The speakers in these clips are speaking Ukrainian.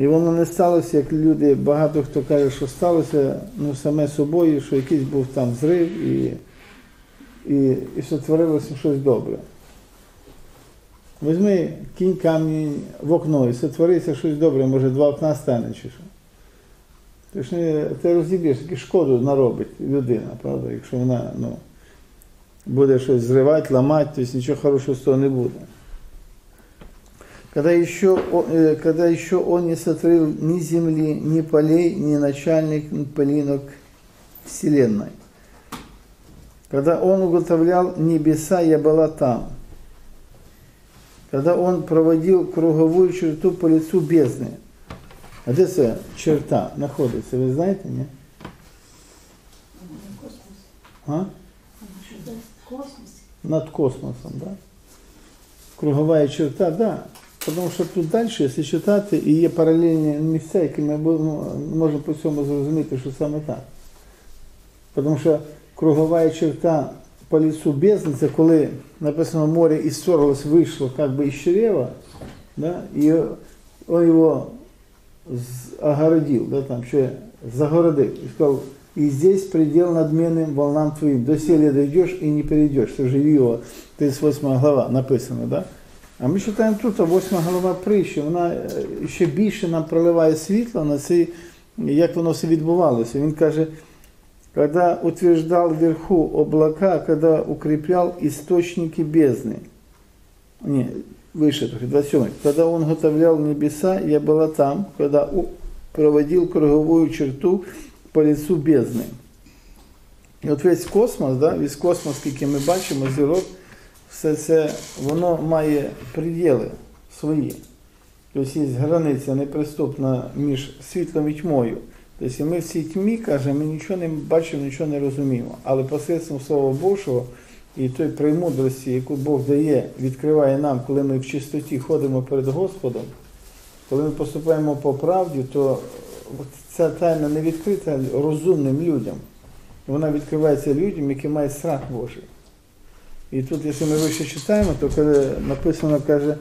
І воно не сталося, як люди, багато хто каже, що сталося, саме собою, що якийсь був там зрив і сотворилося щось добре. Візьми, кинь камінь в окно і сотвориться щось добре, може 2 окна стане чи що. Ти розіб'єш, яку шкоду наробить людина, правда, якщо вона буде щось зривати, ламати, то нічого хорошого з того не буде. Когда еще он не сотворил ни земли, ни полей, ни начальник пылинок вселенной. Когда он уготовлял небеса, я была там. Когда он проводил круговую черту по лицу бездны. А где эта черта находится, вы знаете, нет? А? Над космосом, да? Круговая черта, да. Тому що тут далі, якщо читати, і є паралельні місця, які ми можемо по цьому зрозуміти, що саме так. Тому що кругова черта по лицу бездни, це коли написано море іссорилось, вийшло як би із чрева, да, і він його огородив, да, там, ще загородив, і сказав, і здесь предел надменным волнам твоїм, доселе дойдеш і не перейдеш. Це вже Іова, 38 глава написано, да? А ми читаємо тут, 8 глава притчі, вона ще більше нам проливає світло на це, як воно все відбувалося. Він каже, коли утверждав вверху облака, коли укріпляв істочники бездни. Ні, вище трохи, 27. Коли він готовляв небеса, я була там, коли проводив кругову черту по лицу бездни. І от весь космос, да, весь космос, який ми бачимо, зірок, все це, воно має приділи свої. Тобто є границя неприступна між світлом і тьмою. Тобто ми в цій тьмі, каже, ми нічого не бачимо, нічого не розуміємо. Але посредством Слова Божого і той премудрості, яку Бог дає, відкриває нам, коли ми в чистоті ходимо перед Господом, коли ми поступаємо по правді, то ця тайна не відкрита розумним людям. Вона відкривається людям, які мають страх Божий. І тут, якщо ми вище читаємо, то коли написано, каже,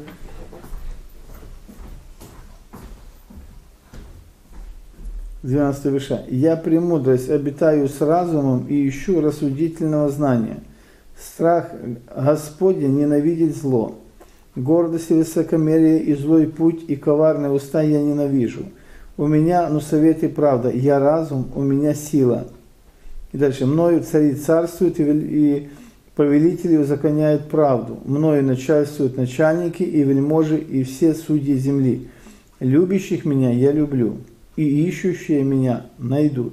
з 12 виша, «Я премудрость обитаю с разумом и ищу рассудительного знания. Страх Господень ненавидит зло. Гордость и высокомерие и злой путь и коварные уста я ненавижу. У меня, совет и правда, я разум, у меня сила». И дальше, «Мною цари царствуют и повелители узаконяют правду. Мною начальствуют начальники и вельможи и все судьи земли. Любящих меня я люблю, и ищущие меня найдут».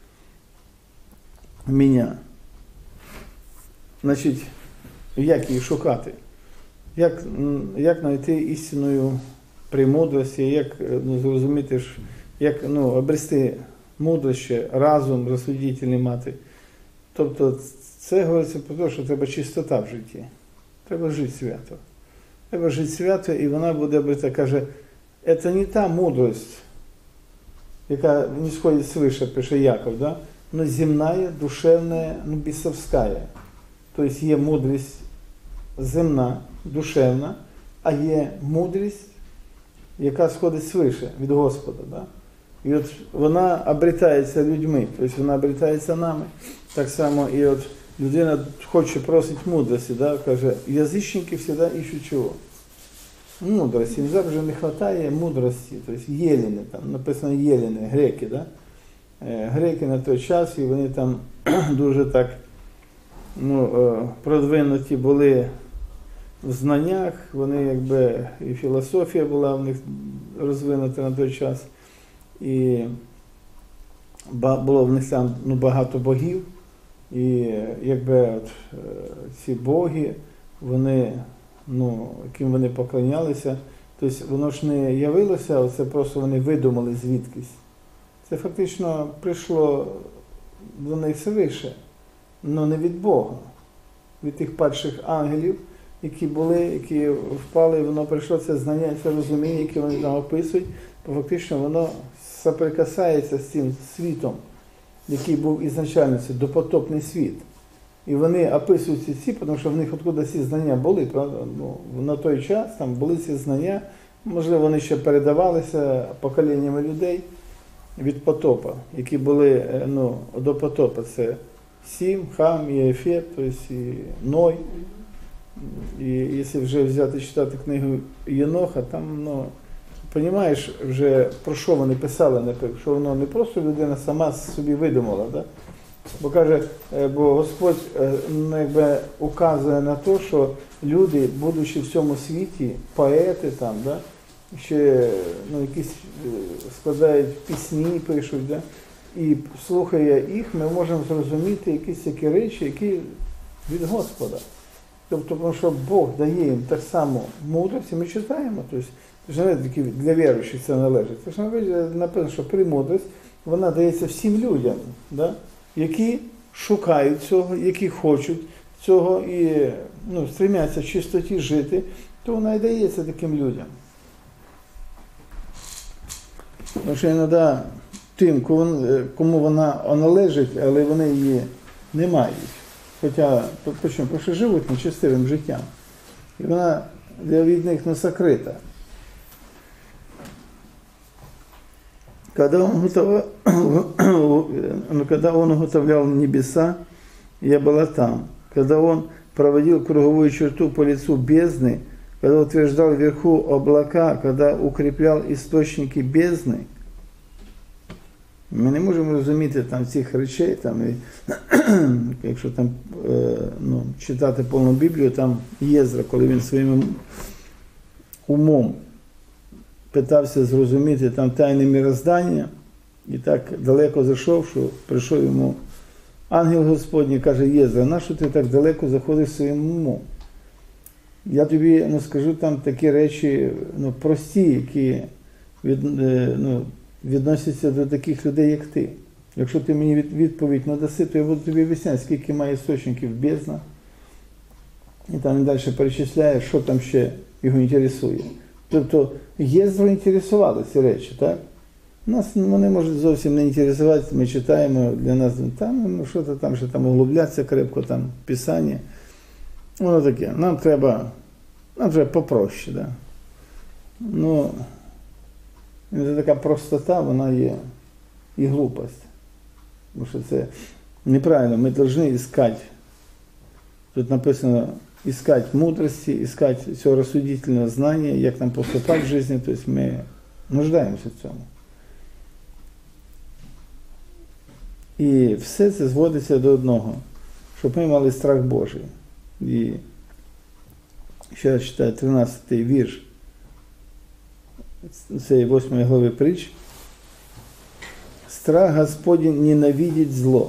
Меня. Значить, як її шукати? Як знайти істинну премудрість, як зрозуміти, як обрести мудрість, разум розсудительний мати. Тобто, це говориться про те, що треба чистота в житті. Треба жити свято. Треба жити свято, і вона буде обрета, каже, це не та мудрость, яка не сходить свыше, пише Яков, да? Но земная, душевная, бісовська. Тобто є мудрість земна, душевна, а є мудрість, яка сходить свише від Господа. Да? І от вона обретається людьми, тобто вона обретається нами. Так само і от людина хоче просить мудрості, да? Каже, язичники завжди ищуть чого? Мудрості. Їм завжди не вистачає мудрості. Тобто єліни, там написано єліни, греки. Да? Греки на той час, і вони там дуже так продвинуті були в знаннях, вони якби і філософія була в них розвинута на той час, і було в них там багато богів, і якби от, ці боги, вони, яким вони поклонялися, тобто воно ж не явилося, це просто вони видумали звідкись. Це фактично прийшло до них свише, але не від Бога, від тих падших ангелів, які були, які впали, воно прийшло це знання, це розуміння, яке вони там описують, бо фактично воно соприкасається з цим світом, який був ізначально, це допотопний світ. І вони описують ці, тому що в них откуда ці знання були, правда? На той час там були ці знання, Можливо, вони ще передавалися поколіннями людей від потопа, які були до потопа. Це Сім, Хам, і Єфет, тобто і Ной. І якщо вже взяти читати книгу Єноха, там, розумієш, вже про що вони писали, що воно не просто людина сама собі видумала, да? Бо каже, бо Господь указує на те, що люди, будучи в цьому світі, поети там, да? Ще якісь складають пісні, пишуть, да? І слухає їх, ми можемо зрозуміти якісь такі речі, які від Господа. Тобто, тому що Бог дає їм так само мудрість, і ми читаємо, тобто, для віруючих це належить. Це ж написано, що премудрість, вона дається всім людям, да? Які шукають цього, які хочуть цього і стремляться в чистоті жити, то вона і дається таким людям. Тому що іноді тим, кому вона належить, але вони її не мають. Хоча, тому що живуть нечестивим життям. І вона від них не сокрита. Когда он уготовлял небеса, я была там. Когда он проводил круговую черту по лицу бездны, когда утверждал вверху облака, когда укреплял істочники бездни, ми не можемо розуміти там цих речей, там, і, якщо там читати повну Біблію, там Єзра, коли він своїм умом питався зрозуміти там тайне мироздання, і так далеко зайшов, що прийшов йому ангел Господній, каже: Єзра, нащо ти так далеко заходиш своїм умом? Я тобі скажу там такі речі прості, які відносяться до таких людей, як ти. Якщо ти мені відповідь надаси, то я буду тобі об'ясняти, скільки має істочників бездна. І там він далі перечисляє, що там ще його інтересує. Тобто Єзру інтересували ці речі, так? Нас вони можуть зовсім не інтересувати, ми читаємо, для нас там, що-то там, що там углублятися крепко, там, Писання. Воно таке, нам треба попроще, да? Це така простота, вона є і глупость. Тому що це неправильно, ми повинні іскати. Тут написано искать мудрости, искать цього розсудительного знання, як нам поступати в житті, тобто ми нуждаємося в цьому. І все це зводиться до одного, щоб ми мали страх Божий. І ще раз читаю 13-й вірш цієї 8 глави притч. Страх Господень ненавидить зло.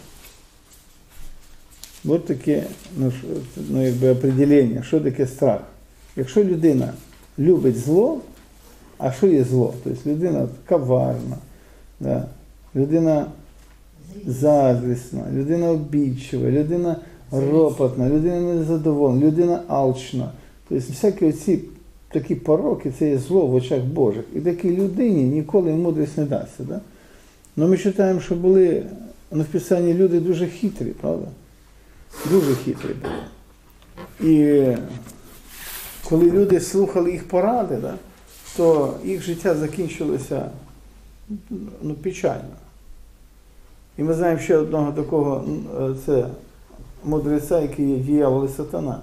Ось таке определення, що таке страх. Якщо людина любить зло, а що є зло? Тобто людина коварна, да? Людина заздрісна, людина обідчива, людина ропотна, людина незадоволена, людина алчна. Тобто всякі оці такі пороки, це є зло в очах Божих. І такій людині ніколи мудрість не дасться. Да? Но ми читаємо, що були в Писанні люди дуже хитрі, правда? Дуже хитрі були. І коли люди слухали їх поради, да, то їх життя закінчилося печально. І ми знаємо ще одного такого, це мудреця, який є диявол і сатана,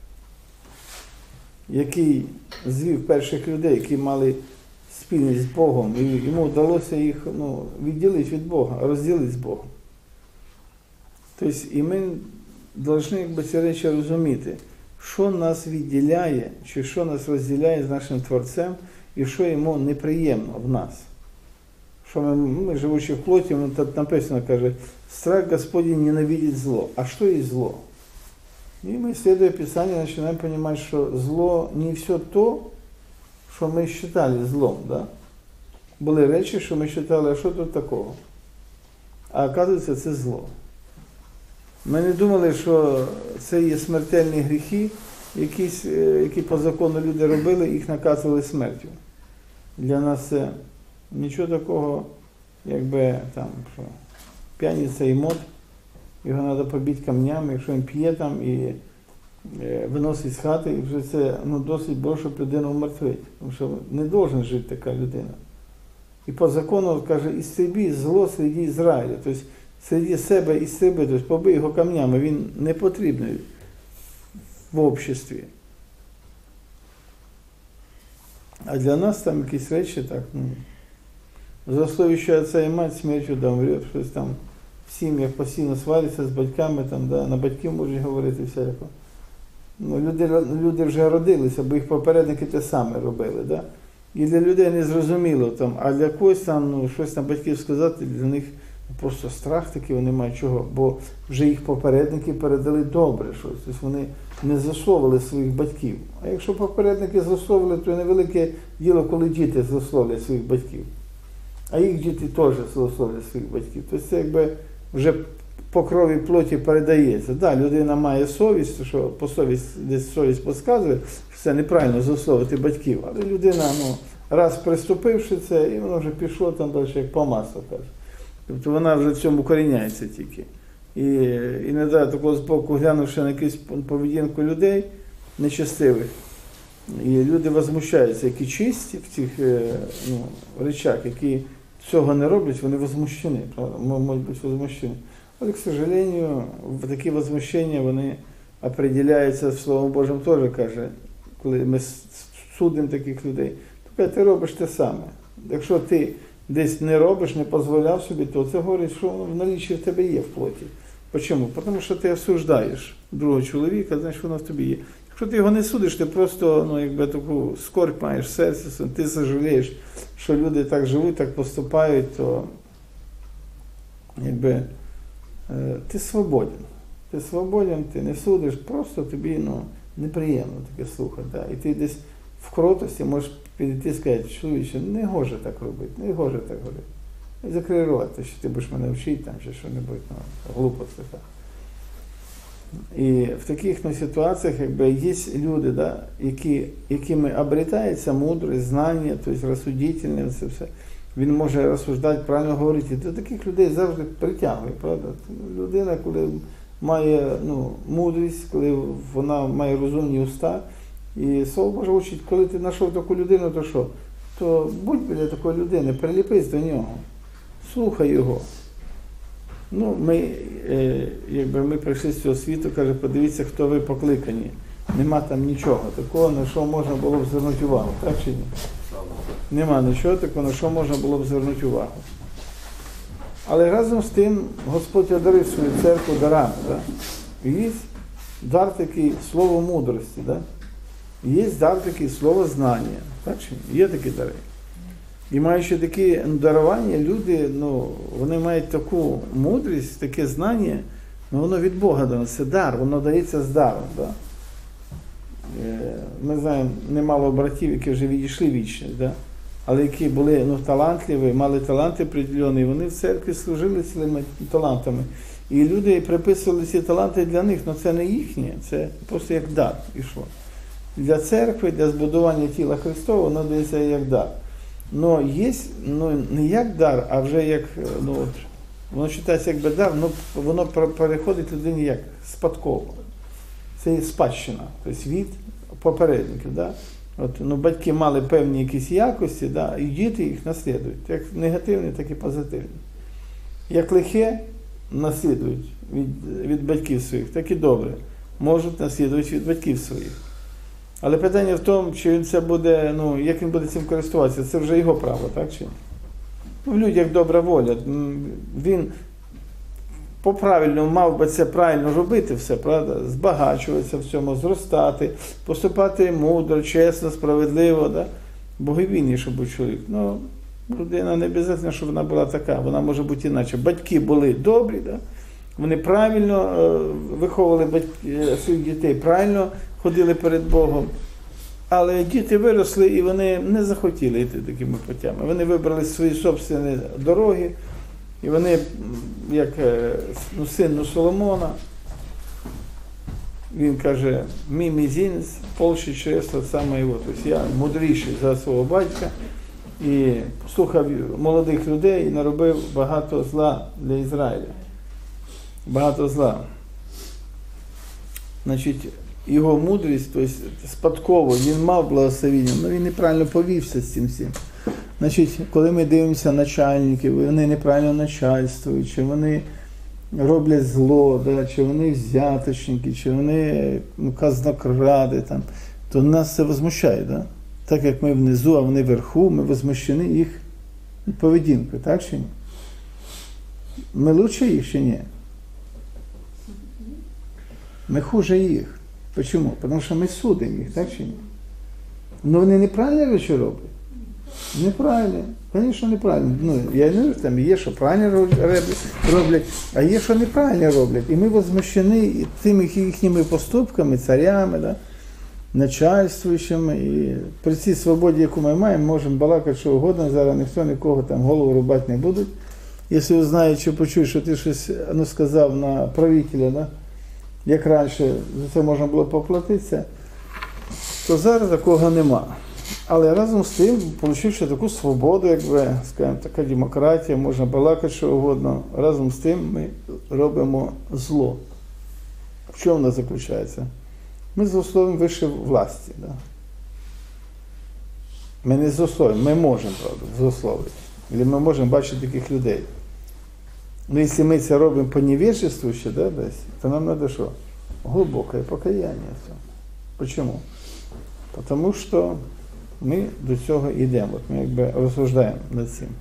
який звів перших людей, які мали спільність з Богом, і йому вдалося їх відділити від Бога, розділити з Богом. Тобто, і ми повинні ці речі розуміти, що нас відділяє, чи що нас розділяє з нашим Творцем, і що йому неприємно в нас. Що ми живучи в плоті, тут написано, каже, страх Господень ненавидит зло. А що є зло? І ми, исследуя Писание, починаємо розуміти, що зло не все то, що ми вважали злом. Да? Були речі, що ми вважали, а що тут такого? А оказується, це зло. Ми не думали, що це є смертельні гріхи, які по закону люди робили, їх наказували смертю. Для нас це нічого такого, якби там, що п'яниця і мод, його треба побити камнями, якщо він п'є там, і виносить з хати, і вже це досить було, щоб людину вмертвить. Тому що не повинна жити така людина. І по закону, каже, істреби зло серед Ізраїля. Тобто серед себе істреби, тобто побий його камнями, він не потрібний в обществі. А для нас там якісь речі так, злословящий отця і мать смертю умрет, щось там в сім'ях постійно сваряться з батьками, там, да, на батьків можуть говорити всяко. Люди вже родилися, бо їх попередники те саме робили. Да? І для людей не зрозуміло, там, а для когось там щось на батьків сказати, для них просто страх такий, вони мають чого, бо вже їх попередники передали добре щось, тобто вони не злословили своїх батьків. А якщо попередники злословили, то невелике діло, коли діти злословлять своїх батьків. А їх діти теж злословлять своїх батьків. Тобто це якби вже по крові плоті передається. Да, людина має совість, що по десь совість підказує, що це неправильно злословити батьків. Але людина, раз приступивши це, і воно вже пішло там далі, як по маслу, каже. Тобто вона вже в цьому коріняється тільки. І іноді такого збоку, глянувши на якусь поведінку людей нечестивих, і люди возмущаються, які чисті в цих речах, які цього не роблять, вони возмущені, правда, можуть бути возмущені. Але, к сожалению, такі возмущення, вони определяються, Словом Божим теж каже, коли ми судимо таких людей, то ти робиш те саме. Якщо ти десь не робиш, не дозволяв собі, то це говорить, що воно в наліччі в тебе є в плоті. Чому? Тому що ти осуждаєш другого чоловіка, значить воно в тобі є. Якщо ти його не судиш, ти просто таку скорбь маєш в серці, ти сожалієш, що люди так живуть, так поступають, то ти свободен. Ти свободен, ти не судиш, просто тобі неприємно таке слухати. Да? І ти десь в кротості можеш підійти і сказати, чоловіче, не гоже так робити, не гоже так робити. І закрий рот, що ти будеш мене вчити там, чи що-небудь, глупості. І в таких ситуаціях є люди, да, якими обретається мудрость, знання, тобто розсудительність, це все. Він може розсуждати, правильно говорити. До таких людей завжди притягує, правда? Людина, коли має мудрість, коли вона має розумні уста, і Слово Боже учить, коли ти знайшов таку людину, то що? То будь біля такої людини, приліпись до нього, слухай його. Ми прийшли з цього світу, каже, подивіться, хто ви покликані. Нема там нічого такого, на що можна було б звернути увагу, так чи ні? Нема нічого такого, на що можна було б звернути увагу. Але разом з тим Господь одарив свою церкву дарами. Да? Є дар такий слово мудрості, да? Є дар такий слово знання. Так чи ні? Є такі дари. І маючи такі дарування, люди, вони мають таку мудрість, таке знання, воно від Бога дано, це дар, воно дається з даром. Да? Ми знаємо немало братів, які вже відійшли вічність, да? Але які були талантливі, мали таланти определені, вони в церкві служили цілими талантами. І люди приписували ці таланти для них, але це не їхнє, це просто як дар пішло. Для церкви, для збудування тіла Христового, воно дається як дар. Но є, не як дар, а вже як, воно вважається як дар, воно переходить людині як спадково. Це є спадщина, тобто від попередників. Да? Батьки мали певні якісь якості, да? І діти їх наслідують, як негативні, так і позитивні. Як лихе наслідують від батьків своїх, так і добре можуть наслідувати від батьків своїх. Але питання в тому, чи він це буде, як він буде цим користуватися, це вже його право, так чи ні? В людях добра воля. Він по-правильному мав би це правильно робити все, правда? Збагачуватися в цьому, зростати, поступати мудро, чесно, справедливо, да? Боговійний, щоб був чоловік. Людина не обов'язково, щоб вона була така, вона може бути іначе. Батьки були добрі, да? Вони правильно виховували своїх дітей, правильно ходили перед Богом. Але діти виросли і вони не захотіли йти такими путями. Вони вибрали свої собственні дороги. І вони, як син Соломона, він каже, мій мізинець полщить через саме його. Тобто я мудріший за свого батька і слухав молодих людей і наробив багато зла для Ізраїля. Багато зла. Значить, його мудрість, тобто спадково, він мав благословіння, але він неправильно повівся з цим всім. Значить, коли ми дивимося начальників, вони неправильно начальствують, чи вони роблять зло, да, чи вони взяточники, чи вони казнокради, там, то нас це возмущає. Да? Так як ми внизу, а вони вверху, ми возмущені їх поведінкою, так чи ні? Ми лучше їх чи ні? Ми хуже їх. Чому? Тому що ми судимо їх, так чи ні? Ну вони неправильні речі роблять? Неправильно. Звісно, неправильно. Ну, я не знаю, там є, що правильно роблять, а є, що неправильно роблять. І ми возмущені тими їхніми поступками, царями, да? Начальствуючими. І при цій свободі, яку ми маємо, можемо балакати що угодно, зараз ніхто нікого там голову рубати не буде. Якщо узнають, чи почують, що ти щось сказав на правителя, да? Як раніше за це можна було поплатитися, то зараз такого нема. Але разом з тим, отримавши таку свободу, якби, скажімо, така демократія, можна балакати що угодно, разом з тим ми робимо зло. В чому воно заключається? Ми злословимо вище власті. Да? Ми не злословимо, ми можемо, правда, злословити. Або ми можемо бачити таких людей. Ну, якщо ми це робимо по невежеству ще, да, десь, то нам треба що? Глибоке покаяння. Чому? Тому що ми до цього йдемо. От ми якби розсуждаємо над цим.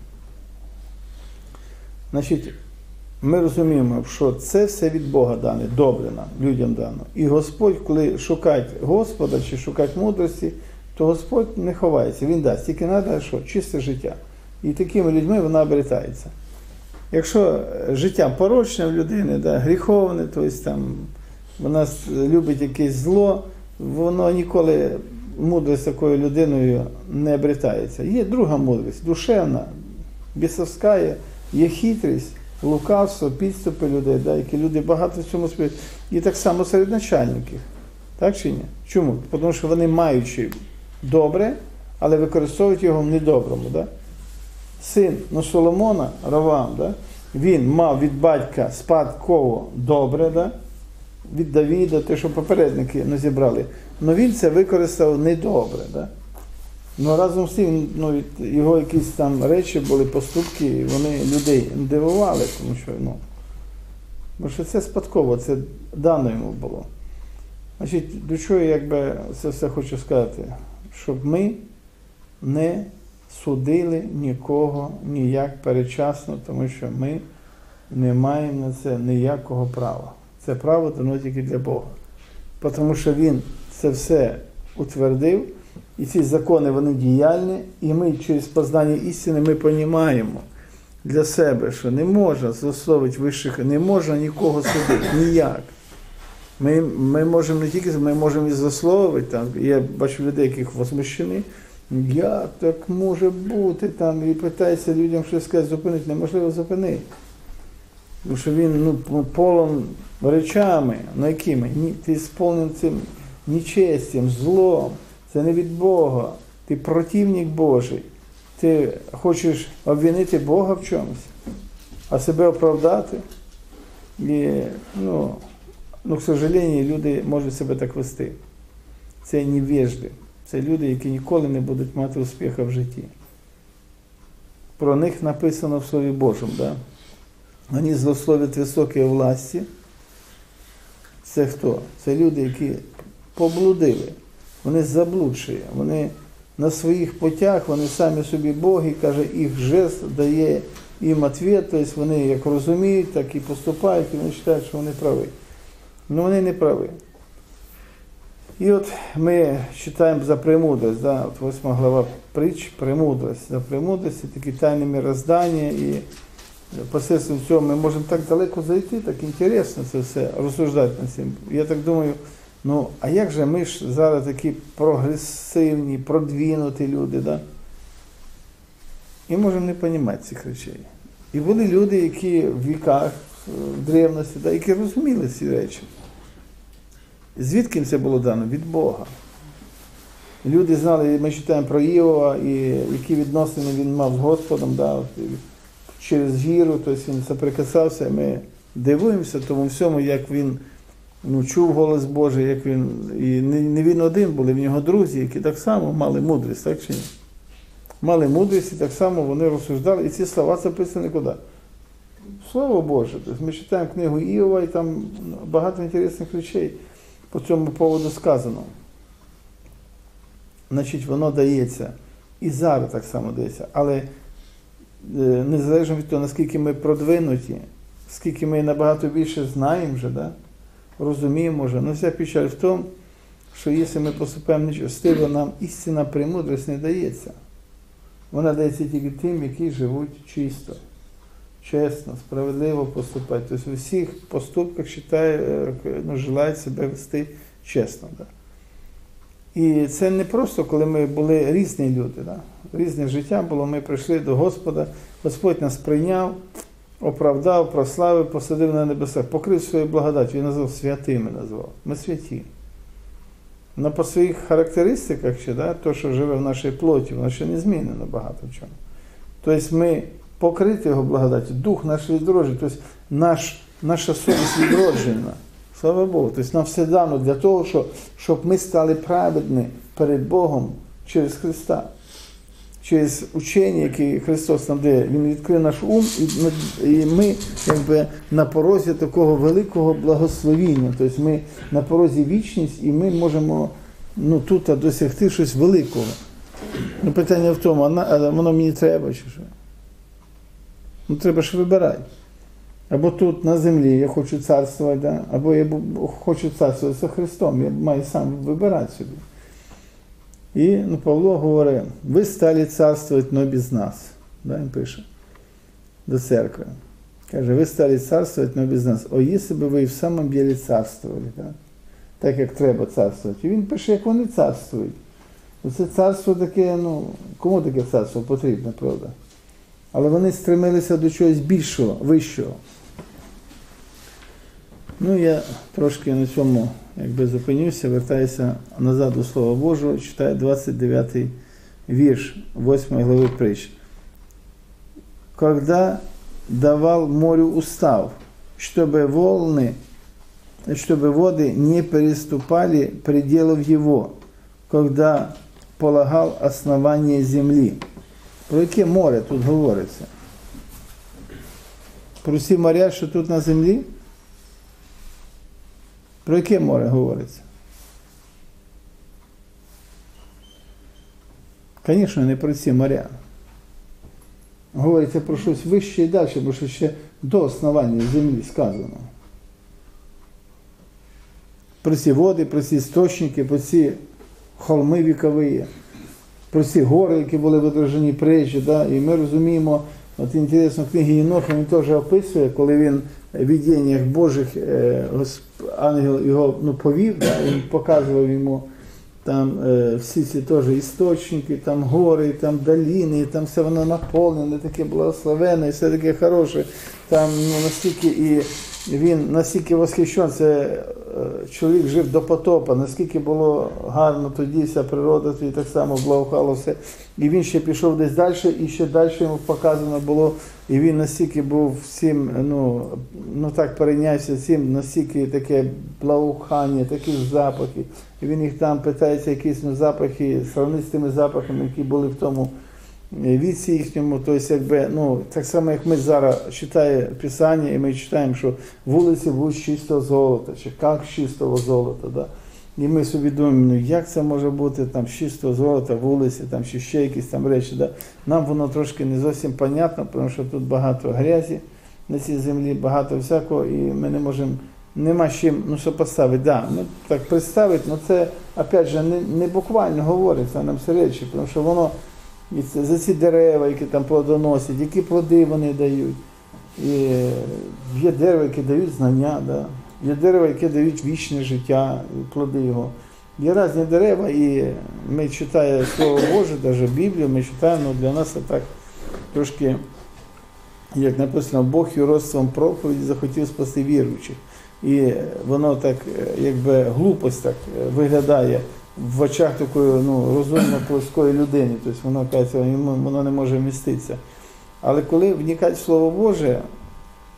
Значить, ми розуміємо, що це все від Бога дане, добре нам, людям дано. І Господь, коли шукать Господа чи шукать мудрості, то Господь не ховається, Він дасть. Тільки треба, що? Чисте життя. І такими людьми вона обретається. Якщо життя порочне в людини, да, гріховне, тобто там вона любить якесь зло, воно ніколи мудрість такою людиною не обретається. Є друга мудрість, душевна, бісовська, є хитрість, лукавство, підступи людей, да, які люди багато в цьому співають. І так само серед начальників. Так чи ні? Чому? Тому що вони маючи добре, але використовують його в недоброму. Да? Син Соломона, Ровоам, да? Він мав від батька спадково добре, да? Від Давіда, те, що попередники не зібрали. Але він це використав недобре. Да? Ну, разом з тим, ну, його якісь там речі були, поступки, вони людей дивували, тому що це спадково, це дано йому було. Значить, до чого я якби це все хочу сказати? Щоб ми не судили нікого ніяк передчасно, тому що ми не маємо на це ніякого права. Це право дано тільки для Бога. Тому що Він це все утвердив, і ці закони, вони діяльні, і ми через познання істини ми розуміємо для себе, що не можна злословити вищих, не можна нікого судити, ніяк. Ми можемо не тільки, ми можемо і злословити, там, я бачу людей, яких возмущені, як так може бути, там, і питається людям щось сказати, зупинити, неможливо зупинити. Тому що він полон речами, якими? Ти сповнений цим нечестям, злом, це не від Бога, ти противник Божий, ти хочеш обвинити Бога в чомусь, а себе оправдати. І, к сожалению, люди можуть себе так вести. Це невежди, це люди, які ніколи не будуть мати успіху в житті. Про них написано в Слові Божому, да? Вони злословлять високі власті. Це хто? Це люди, які поблудили, вони заблудші, вони на своїх путях, вони самі собі Боги, каже, їх жест дає їм відповідь, тобто вони як розуміють, так і поступають, і вони вважають, що вони праві. Но вони не праві. І от ми читаємо за премудрость, да? От 8 глава притч, премудрость. За премудрость, такі тайні мироздання, і посредством цього ми можемо так далеко зайти, так інтересно це все розсуждати над цим. Я так думаю, а як же ми ж зараз такі прогресивні, продвинуті люди, да? І можемо не розуміти цих речей. І були люди, які в віках, в древності, да, які розуміли ці речі. Звідки їм це було дано? Від Бога. Люди знали, ми читаємо про Іова, і які відносини він мав з Господом, да, через віру, тобто він соприкасався, ми дивуємося тому всьому, як він чув голос Божий, як він, і не він один, були в нього друзі, які так само мали мудрість, так чи ні? Мали мудрість, і так само вони розсуждали, і ці слова записані куди? Слово Боже. Тобто ми читаємо книгу Іова, і там багато інтересних речей по цьому поводу сказано. Значить, воно дається. І зараз так само дається. Але незалежно від того, наскільки ми продвинуті, скільки ми набагато більше знаємо вже, да? Розуміємо вже. Но вся печаль в тому, що якщо ми поступаємо нечестиво, нам істинна премудрість не дається. Вона дається тільки тим, які живуть чисто, чесно, справедливо поступати. Тобто у всіх поступках желають себе вести чесно. Да? І це не просто, коли ми були різні люди. Да? Різне життя було, ми прийшли до Господа, Господь нас прийняв, оправдав, прославив, посадив на небесах, покрив свою благодать, Він назвав святими, назвав. Ми святі. Но по своїх характеристиках ще, да, то, що живе в нашій плоті, воно ще не змінено багато в чому. Тобто ми покриті Його благодаті, дух наш відроджений, тобто наша совість відроджена. Слава Богу. Тобто нам все дано для того, щоб ми стали праведні перед Богом через Христа. Через учення, яке Христос нам дає. Він відкрив наш ум, і ми якби на порозі такого великого благословіння. Тобто ми на порозі вічність, і ми можемо тут досягти щось великого. Питання в тому, воно мені треба чи що? Треба ж вибирати. Або тут на землі я хочу царствувати, да? Або я хочу царствувати за Христом, я маю сам вибирати собі. І Павло говорить, ви стали царствувати, но без нас. Да, він пише до церкви. Каже, ви стали царствувати, но без нас. О, якщо б ви в самом деле царствували, так як треба царствувати. І він пише, як вони царствують. Це царство таке, кому таке царство потрібно, правда? Але вони стремилися до чогось більшого, вищого. Я трошки на цьому зупинюся, вертаюся назад до Слова Божого, читаю 29-й вірш 8 глави притч. «Когда давал морю устав, чтобы воды не переступали пределов его, когда полагал основание земли». Про яке море тут говориться? Про всі моря, що тут на землі? Про яке море говориться? Звісно, не про ці моря. Говориться про щось вище і далі, бо що ще до основання землі сказано. Про ці води, про ці істочники, про ці холми вікові, про ці гори, які були видержані прежде. Да? І ми розуміємо, от інтересно, в книгі Єноха він теж описує, коли він в видіннях Божих ангел його повів, да? Він показував йому там всі ці теж істочники, там гори, там долини, там все воно наповнене, таке благословенне, все таке хороше. Там настільки і він настільки восхищений, це чоловік жив до потопа, наскільки було гарно тоді, вся природа тоді так само благоухала все. І він ще пішов десь далі, і ще далі йому показано було, і він настільки був всім, так перейнявся всім, настільки таке благоухання, такі запахи. І він їх там питається, якісь запахи, сравнити з тими запахами, які були в тому віці їхньому, тобто, так само, як ми зараз читаємо Писання, і ми читаємо, що вулиці будуть з чистого золота, чи як з чистого золота, да? І ми собі думаємо, як це може бути там з чистого золота, вулиці, там, чи ще якісь там речі, да? Нам воно трошки не зовсім понятно, тому що тут багато грязі на цій землі, багато всякого, і ми не можемо, нема з чим сопоставити. Да, так представити, але це, опять же, не буквально говориться нам ці речі, тому що воно і це, за ці дерева, які там плодоносять, які плоди вони дають. І є дерева, які дають знання, да? Є дерева, які дають вічне життя, плоди його. Є різні дерева, і ми читаємо Слово Боже, навіть Біблію, ми читаємо, для нас це так трошки, як написано, Бог юродством проповіді захотів спасти віруючих. І воно так, якби глупость так виглядає в очах такої розумно плоскої людини, тобто воно, кажеться, воно не може вміститися. Але коли вникати в Слово Боже,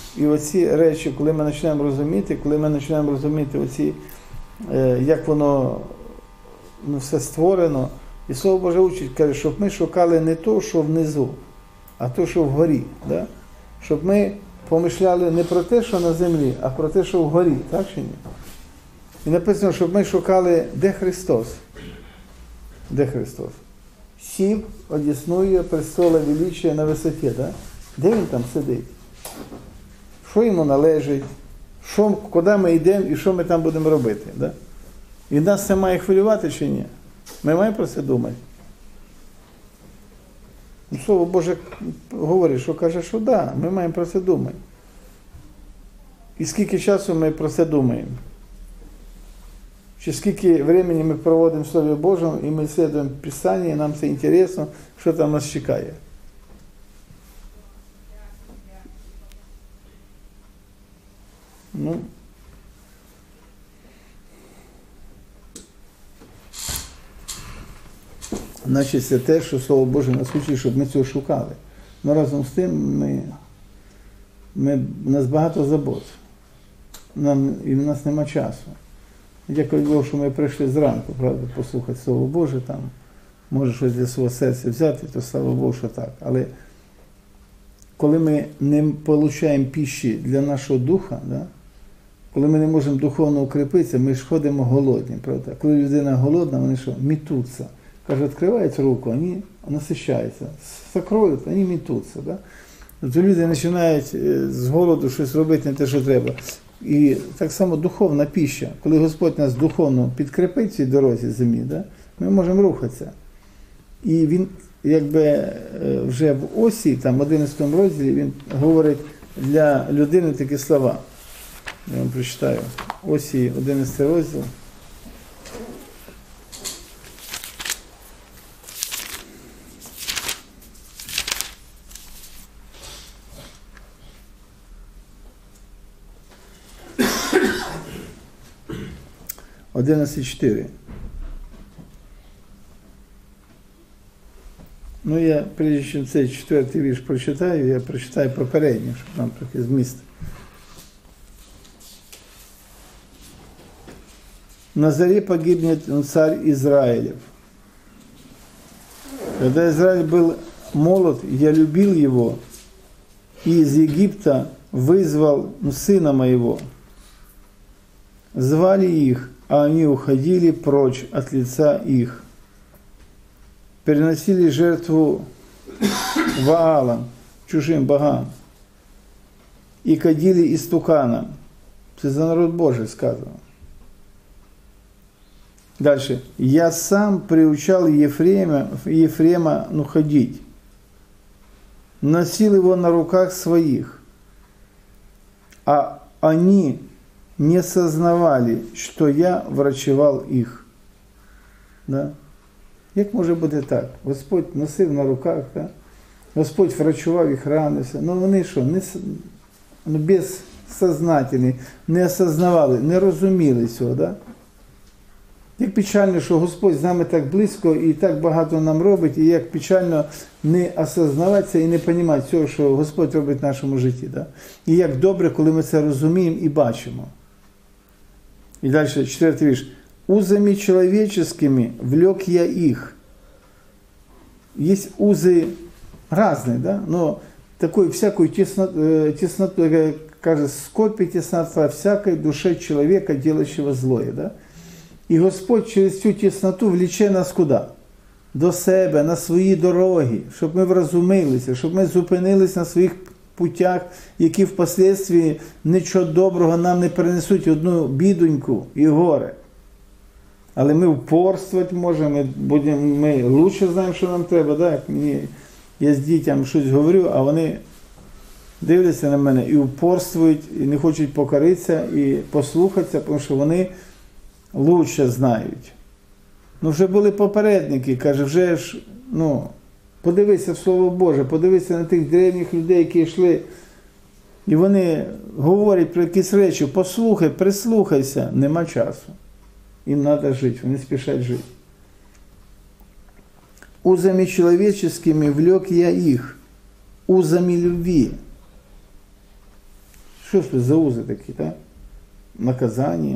І оці речі, коли ми починаємо розуміти оці, як воно все створено, і Слово Боже учить, каже, щоб ми шукали не то, що внизу, а то, що вгорі. Да? Щоб ми помишляли не про те, що на землі, а про те, що вгорі, так чи ні? І написано, щоб ми шукали, де Христос. Де Христос? Сів, одіснує престола величия на висоті. Да? Де Він там сидить? Що йому належить? Куди ми йдемо і що ми там будемо робити? Да? І нас це має хвилювати чи ні? Ми маємо про це думати? Слово Боже говорить, що каже, що да, ми маємо про це думати. І скільки часу ми про це думаємо? Чи скільки времени ми проводимо в Слові Божому, і ми слідуємо Писання, і нам це інтересно, що там нас чекає. Ну, значить, це те, що Слово Боже нас учить, щоб ми цього шукали. Но разом з тим у нас багато забот. І в нас нема часу. Дякую Богу, що ми прийшли зранку, правда, послухати Слово Боже, там, може щось для свого серця взяти, то слава Богу, що так. Але коли ми не отримуємо пищі для нашого духа, да, коли ми не можемо духовно укріпитися, ми ж ходимо голодні, правда. Коли людина голодна, вони що? Мітуться. Каже, відкривають руку, вони насищаються. Закроють, вони мітуться. Да? Тобто люди починають з голоду щось робити не те, що треба. І так само духовна пища. Коли Господь нас духовно підкріпить в цій дорозі землі, да, ми можемо рухатися. І він, якби вже в Осії, там, в 11 розділі, він говорить для людини такі слова. Я вам прочитаю. Осії, 11 розділ. Одинадцять 4. Ну, я, прежде чим цей 4-й вірш прочитаю, я прочитаю попередній, щоб нам трохи зміст. На заре погибнет царь Израилев. Когда Израиль был молод, я любил его, и из Египта вызвал сына моего. Звали их, а они уходили прочь от лица их. Переносили жертву Ваалам, чужим богам, и кадили истуканам. Это за народ Божий сказано. Дальше. Я сам приучал Ефрема ходить. Носил его на руках своих. А они не сознавали, що я врачував їх. Да? Як може бути так? Господь носив на руках, да? Господь врачував їх рани. Ну вони що? Безсознательні, не осознавали, не розуміли цього. Да? Як печально, що Господь з нами так близько і так багато нам робить, і як печально не осознаватися і не розуміти цього, що Господь робить в нашому житті. Да? І як добре, коли ми це розуміємо і бачимо. И дальше, 4-й вірш. «Узами человеческими влек я их». Есть узы разные, да? Но такой всякую тесноту, кажется, скопи теснота всякой душе человека, делающего злое, да? І Господь через цю тісноту вліче нас куди? До себе, на свої дороги, щоб ми врозумілися, щоб ми зупинились на своїх путях, які впоследствии нічого доброго нам не принесуть, одну бідоньку і горе. Але ми упорствувати можемо, ми лучше знаємо, що нам треба. Да? Я з дітям щось говорю, а вони дивляться на мене і упорствують, і не хочуть покоритися, і послухатися, тому що вони лучше знають. Ну, вже були попередники, каже, вже ж, подивися в Слово Боже, подивися на тих древніх людей, які йшли, і вони говорять про якісь речі, послухай, прислухайся, нема часу. Їм треба жити, вони спішать жити. Узами человеческими влек я их, узами любви. Що ж це за узи такі, так? Наказання.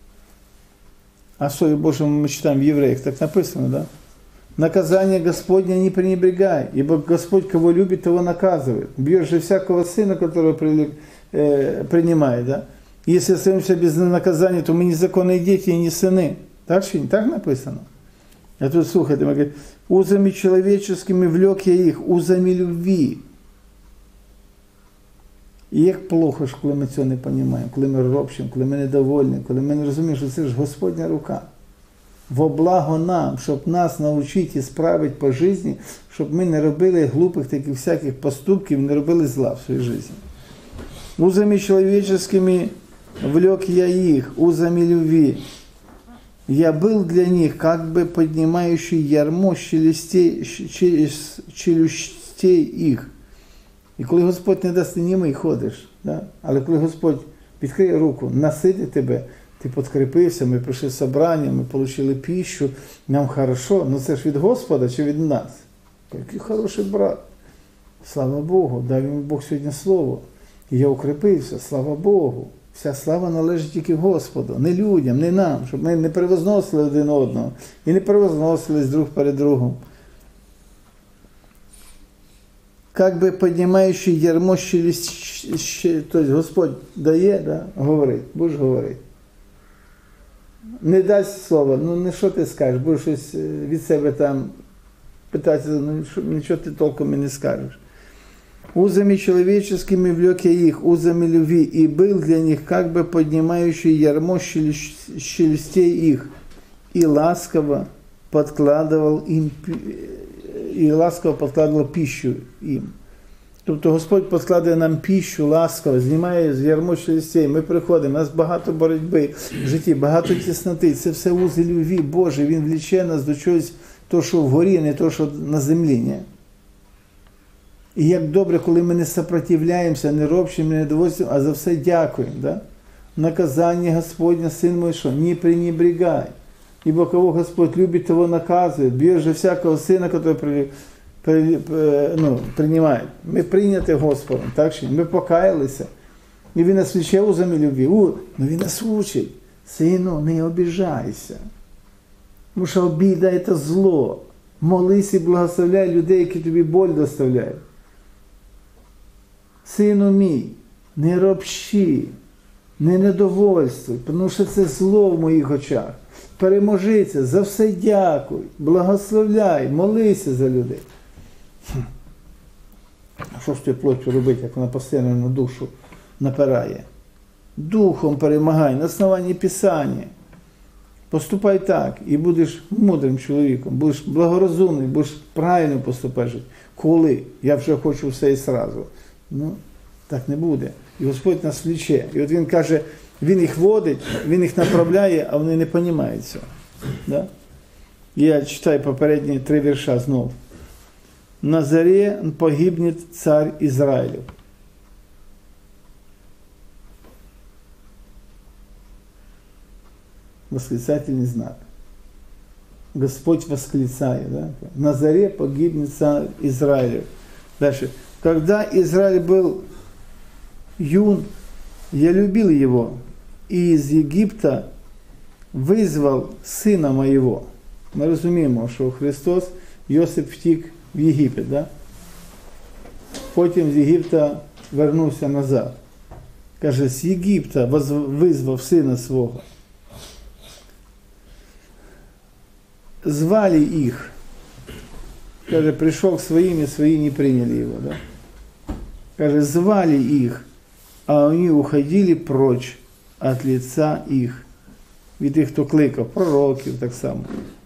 А в Слове Божьем мы читаем в Евреях, так написано, да? Наказание Господне не пренебрегай, ибо Господь, кого любит, того наказывает. Бьешь же всякого сына, которого принимает, да? Если остаемся без наказания, то мы незаконные дети и не сыны. Так что не так написано? А тут, слухайте, мы говорим, узами человеческими влек я их, узами любви. І як плохо ж, коли ми цього не розуміємо, коли ми ропщимо, коли ми недовольні, коли ми не розуміємо, що це ж Господня рука. Во благо нам, щоб нас навчити і справити по житті, щоб ми не робили глупих таких всяких поступків, не робили зла в своїй житті. Узами человеческими влек я их, узами любви. Я был для них, как бы поднимающий ярмо челюстей их. І коли Господь не дасть, німий ходиш, да? Але коли Господь відкриє руку, наситить тебе, ти підкріпився, ми прийшли в собрання, ми отримали пищу, нам хорошо, ну це ж від Господа чи від нас? Який хороший брат. Слава Богу, дав йому Бог сьогодні слово. І я укріпився, слава Богу. Вся слава належить тільки Господу, не людям, не нам, щоб ми не превозносили один одного і не превозносились друг перед другом. Как бы поднимающий ярмо то есть Господь дає, да, говорить, будеш говорити. Не дасть слова, ну не що ти скажеш, будеш щось від себе там питати, ну нічого ти толком і не скажеш. Узами человеческими влек я их, узами любви, и был для них как бы поднимающий ярмо челюстей их, и ласково подкладывал пищу їм. Тобто Господь подкладає нам пищу ласково, знімає з ярмо челюстей, ми приходимо, у нас багато боротьби в житті, багато тісноти, це все узи любві Божі, Він вліче нас до чогось, то, що вгорі, не то, що на землі, ні? І як добре, коли ми не сопротивляємося, не ропщимо, не недовольствуємо, а за все дякуємо. Да? Наказання Господня, Син мой, що? Не пренебрегай. Ибо кого Господь любит, того наказывает. Бьешь же всякого сына, который принимает. Ми прийняті Господом, так що ми покаялися. І Він нас вліче узами любві. Ну Він нас учить. Сину, не обіжайся. Тому що обіда – це зло. Молись і благословляй людей, які тобі боль доставляють. Сину мій, не ропщи, не недовольствуй, тому що це зло в моїх очах. Переможи це, за все дякуй, благословляй, молися за людей. А що ж ти плоттю робити, як вона постійно на душу напирає? Духом перемагай, на основанні Писання. Поступай так, і будеш мудрим чоловіком, будеш благорозумний, будеш правильно поступати. Коли? Я вже хочу все і сразу. Ну, так не буде. І Господь нас вліче. І от Він каже, Він їх водить, Він їх направляє, а вони не розуміють цього. Да? Я читаю попередні 3 вірша знову. На зарі погибне цар Ізраїлів. Восклицательный знак. Господь восклицает. Да? На заре погибнет царь Израилев. Дальше. Когда Израиль был юн, я любил его, и из Египта вызвал сына моего. Ми розуміємо, що Христос, Йосип втік в Єгипет. Да? Потім з Єгипта вернувся назад. Каже, з Єгипта визвав сина свого. Звали их. Каже, пришел к своим, и свои не приняли его. Да? Каже, звали их, а они уходили прочь от лица их. Від тих, хто кликав, пророків так само.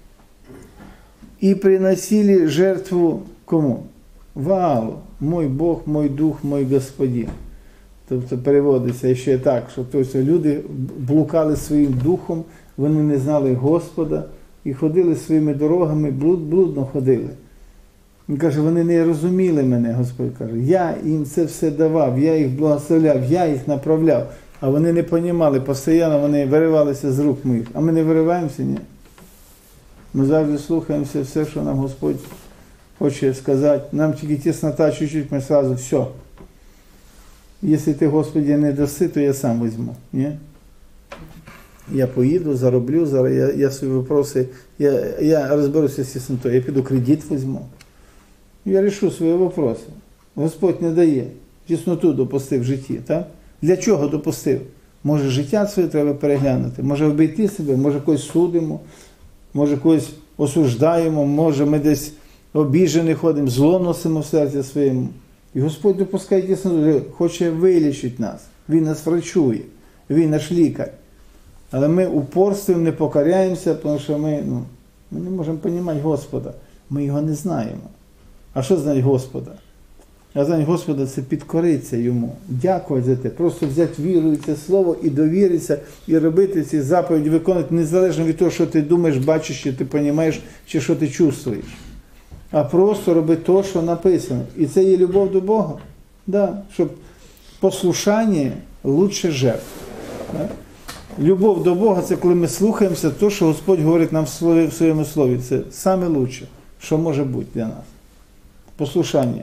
І приносили жертву кому? Ваалу. Мой Бог, мой дух, мой Господин. Тобто переводиться ще так, що тобто, люди блукали своїм духом, вони не знали Господа, і ходили своїми дорогами, блудно ходили. Він каже, вони не розуміли мене, Господь каже. Я їм це все давав, я їх благословляв, я їх направляв. А вони не розуміли, постійно вони виривалися з рук моїх. А ми не вириваємося, ні? Ми завжди слухаємося все, що нам Господь хоче сказати. Нам тільки тіснота чуть-чуть, ми одразу все. Якщо ти, Господи, не даси, то я сам візьму. Ні? Я поїду, зароблю, зараз я свої вопроси, я розберуся з тіснотою, я піду кредит візьму. Я рішу свої вопроси. Господь не дає. Тісноту допустив в житті. Так? Для чого допустив? Може, життя своє треба переглянути, може обійти себе, може когось судимо, може когось осуждаємо, може ми десь обіжені ходимо, зло носимо в серці своєму. І Господь допускає тісноту, хоче вилічити нас. Він нас врачує, Він наш лікар. Але ми упорствуємо, не покоряємося, тому що ми не можемо розуміти Господа. Ми його не знаємо. А що знає Господа? А знає Господа – це підкоритися йому, дякувати за те, просто взяти віру в це слово і довіритися, і робити ці заповіді, виконувати незалежно від того, що ти думаєш, бачиш, чи ти розумієш, чи що ти чувствуєш. А просто роби те, що написано. І це є любов до Бога. Да. Щоб послушання лучше жертв. Да. Любов до Бога – це коли ми слухаємося те, що Господь говорить нам в своєму слові. Це саме лучше, що може бути для нас. Послушание.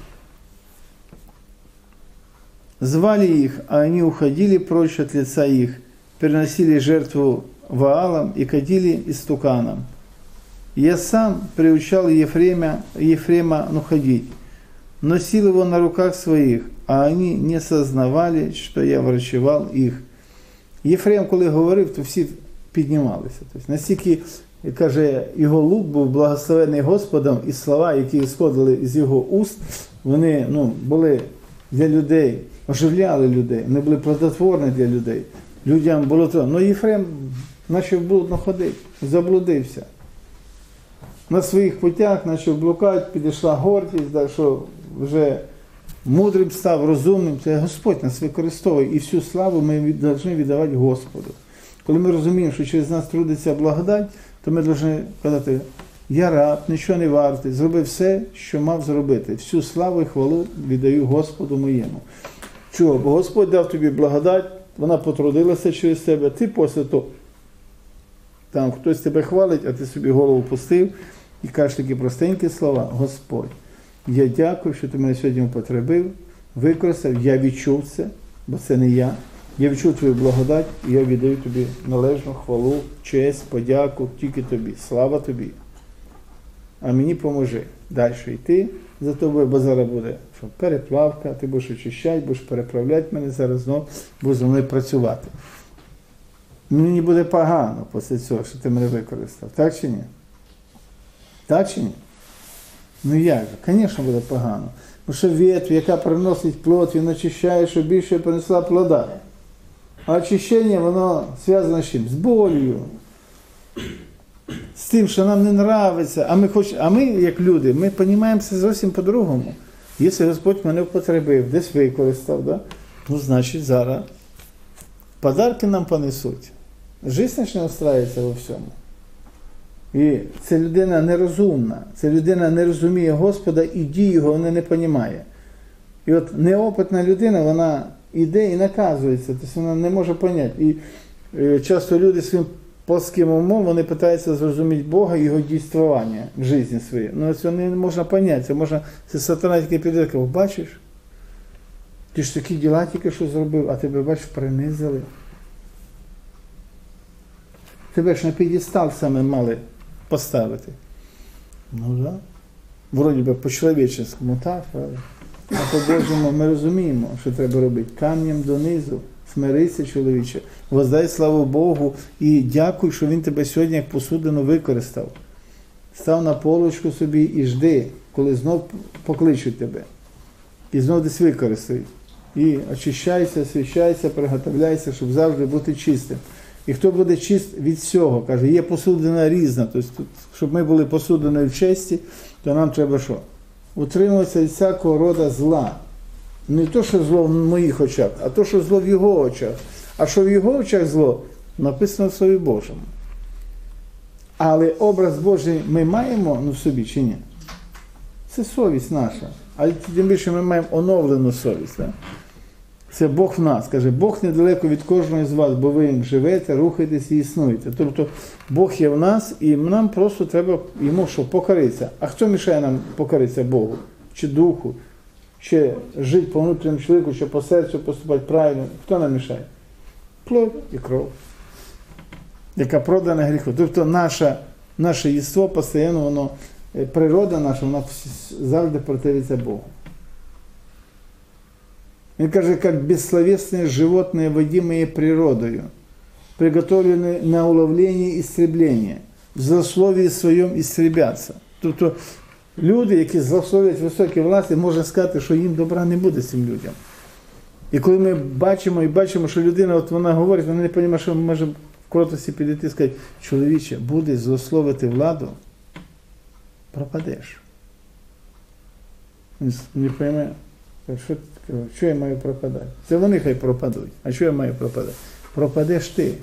Звали их, а они уходили прочь от лица их, переносили жертву Ваалам и кадили истуканам. Я сам приучал Ефрема ходить, носил его на руках своих, а они не сознавали, что я врачевал их. Єфрем, коли говорив, то всі піднімалися. Тобто, настільки, каже, його лук був благословений Господом, і слова, які сходили з його уст, вони були для людей, оживляли людей, вони були плодотворні для людей. Людям було то. Ну Єфрем почав блудно ходити, заблудився. На своїх путях почав блукати, підійшла гордість, так що вже мудрим став, розумним. Це Господь нас використовує. І всю славу ми повинні віддавати Господу. Коли ми розуміємо, що через нас трудиться благодать, то ми повинні казати, я раб, нічого не вартий, зробив все, що мав зробити. Всю славу і хвалу віддаю Господу моєму. Чого? Бо Господь дав тобі благодать, вона потрудилася через тебе, ти після того, там хтось тебе хвалить, а ти собі голову пустив і кажеш такі простенькі слова, Господь, я дякую, що ти мене сьогодні употребив, використав, я відчув це, бо це не я. Я відчув твою благодать, і я віддаю тобі належну хвалу, честь, подяку, тільки тобі. Слава тобі. А мені поможи далі йти за тобою, бо зараз буде переплавка, ти будеш очищати, будеш переправляти мене, зараз знову будеш зі мною працювати. Мені буде погано після цього, що ти мене використав. Так чи ні? Так чи ні? Ну як же? Звісно, буде погано. Бо що ветвь, яка приносить плод, він очищає, щоб більше принесла плода. А очищення, воно зв'язане з чим? З болью. З тим, що нам не подобається. А ми, як люди, ми розуміємо це зовсім по-другому. Якщо Господь мене впотребив, десь використав, да? Ну, значить, зараз подарки нам понесуть. Життя почне устраюється во всьому. І ця людина нерозумна, ця людина не розуміє Господа і дії його вона не розуміє. І от неопитна людина, вона йде і наказується, тобто вона не може поняти. І часто люди своїм плоским умом, вони намагаються зрозуміти Бога і його дійствування в житті своїй. Ну це не можна поняти, це сатана тільки піде, каже, бачиш, ти ж такі діла тільки що зробив, а тебе, бачиш, принизили. Тебе ж на п'єдестал саме мали поставити. Ну так. Да. Вроді би по-чоловічому так, правда? А по-божому ми розуміємо, що треба робити. Камнем донизу, смирися, чоловіче, воздай славу Богу і дякуй, що Він тебе сьогодні як посудину використав. Став на полочку собі і жди, коли знов покличуть тебе. І знов десь використають. І очищайся, освящайся, приготовляйся, щоб завжди бути чистим. І хто буде чист від всього, каже, є посудина різна, тобто, щоб ми були посудиною в честі, то нам треба що? Утримуватися від всякого роду зла. Не то, що зло в моїх очах, а то, що зло в його очах. А що в його очах зло, написано в Слові Божому. Але образ Божий ми маємо в собі чи ні? Це совість наша. Але тим більше ми маємо оновлену совість. Так? Це Бог в нас. Каже, Бог недалеко від кожного з вас, бо ви їм живете, рухаєтесь і існуєте. Тобто Бог є в нас, і нам просто треба йому що? Покоритися. А хто мішає нам покоритися Богу? Чи Духу? чи жити по внутрішньому чоловіку, чи по серцю поступати правильно, хто нам мішає? Плоть і кров, яка продана гріху. Тобто наше єство постійно, воно, природа наша, вона завжди противиться Богу. Він каже, як безсловесные животные, водимые природою, приготовлены на уловление и истребление, в злословии своєму істребляться. Тобто люди, які злословлять високі власті, можна сказати, що їм добра не буде цим людям. І коли ми бачимо, що людина, от вона говорить, вона не розуміє, що ми можемо в кротості підійти і сказати, чоловіче, буде злословити владу, пропадеш. Він не розуміє, що я маю пропадати? Це вони хай пропадуть. А що я маю пропадати? Пропадеш ти.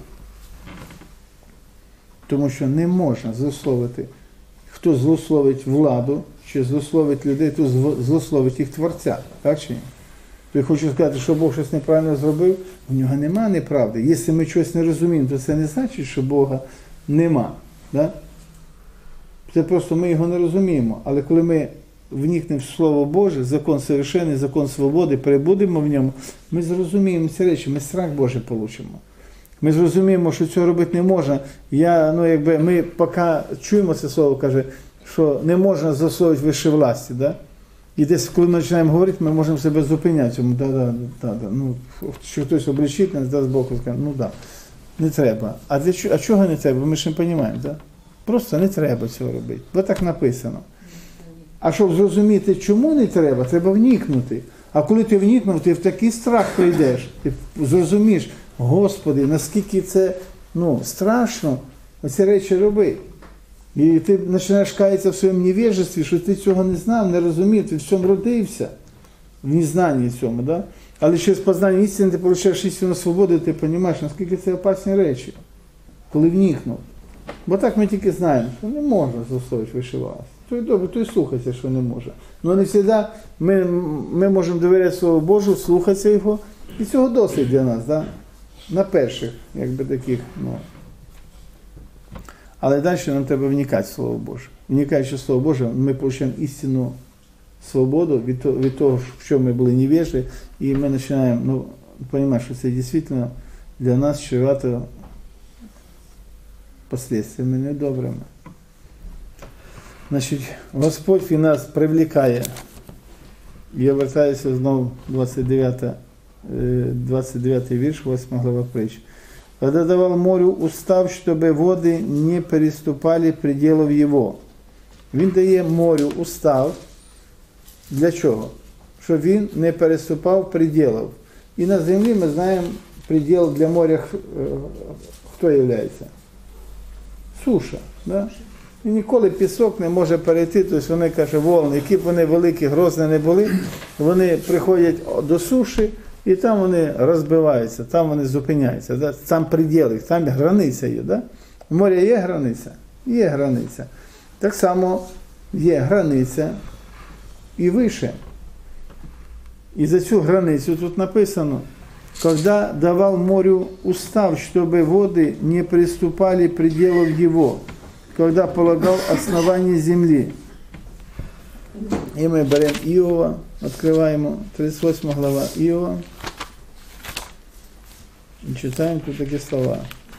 Тому що не можна злословити. Хто злословить владу, чи злословить людей, то злословить їх Творця. Так чи ні? То я хочу сказати, що Бог щось неправильно зробив, в нього нема неправди. Якщо ми щось не розуміємо, то це не значить, що Бога нема. Да? Це просто ми його не розуміємо. Але коли ми вникнемо в Слово Боже, закон совершенний, закон свободи, перебудемо в ньому, ми зрозуміємо ці речі, ми страх Божий получимо. Ми зрозуміємо, що цього робити не можна. Ми поки чуємо це слово, каже, що не можна злословити вищі власті. Да? І десь, коли ми починаємо говорити, ми можемо себе зупиняти. Цьому, ну, що хтось обличить нас, дасть Бог, скаже, ну да, не треба. А чого не треба? Ми ж не розуміємо. Да? Просто не треба цього робити. Бо так написано. А щоб зрозуміти, чому не треба, треба вникнути. А коли ти вникнув, ти в такий страх прийдеш. Ти зрозумієш, Господи, наскільки це страшно оці речі робити. І ти починаєш каятися в своєму невежестві, що ти цього не знав, не розумів, ти в цьому родився, в незнанні цьому. Да? Але через познання істини ти отримуєш істинну свободу, і ти розумієш, наскільки це опасні речі, коли вникнув. Бо так ми тільки знаємо, що не можна злословити вищі власті. То добре, то й слухайся, що не може. Але не завжди ми можемо довіряти Слову Божу, слухатися його, і цього досить для нас, да? На перших, таких, Але далі нам треба вникати в Слово Боже. Вникаючи в Слово Боже, ми отримуємо істинну свободу від того, в чому ми були невежі, і ми починаємо, розуміти, що це дійсно для нас чревато последствиями недобрими. Значить, Господь Він нас привлікає. Я вертаюся знову 29 вірш, 8 глава притч. Когда давал морю устав, чтобы воды не переступали пределов его. Він дає морю устав. Для чого? Щоб він не переступав пределів. І на землі ми знаємо предел для моря, хто є? Суша. Да? І ніколи пісок не може перейти, тобто вони, каже, волни, які б вони великі, грозні не були, вони приходять до суші, і там вони розбиваються, там вони зупиняються, да? Там предел, там границя є. Да? В морі є границя? Є границя. Так само є границя і вище. І за цю границю тут написано, когда давал морю устав, чтобы воды не приступали пределов его, когда полагал основание земли. І ми беремо Іова, відкриваємо 38 глава Іова, і читаємо тут такі слова.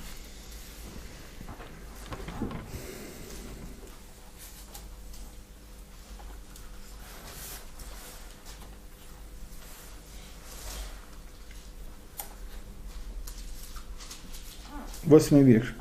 Восьмий вірш.